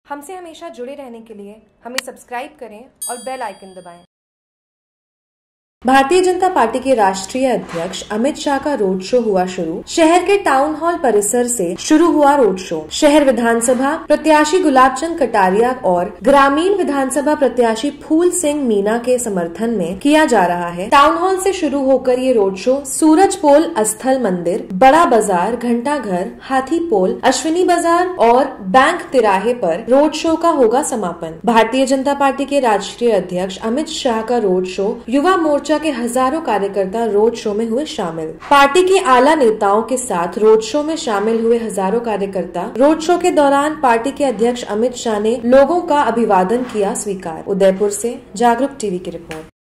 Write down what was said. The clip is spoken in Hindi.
हमसे हमेशा जुड़े रहने के लिए हमें सब्सक्राइब करें और बेल आइकन दबाएं। भारतीय जनता पार्टी के राष्ट्रीय अध्यक्ष अमित शाह का रोड शो हुआ शुरू। शहर के टाउन हॉल परिसर से शुरू हुआ रोड शो। शहर विधानसभा प्रत्याशी गुलाब चंद कटारिया और ग्रामीण विधानसभा प्रत्याशी फूल सिंह मीना के समर्थन में किया जा रहा है। टाउन हॉल से शुरू होकर ये रोड शो सूरज पोल अस्थल मंदिर, बड़ा बाजार, घंटा घर, हाथी पोल, अश्विनी बाजार और बैंक तिराहे पर रोड शो का होगा समापन। भारतीय जनता पार्टी के राष्ट्रीय अध्यक्ष अमित शाह का रोड शो युवा मोर्चा के हजारों कार्यकर्ता रोड शो में हुए शामिल। पार्टी के आला नेताओं के साथ रोड शो में शामिल हुए हजारों कार्यकर्ता। रोड शो के दौरान पार्टी के अध्यक्ष अमित शाह ने लोगों का अभिवादन किया स्वीकार। उदयपुर से जागरूक टीवी की रिपोर्ट।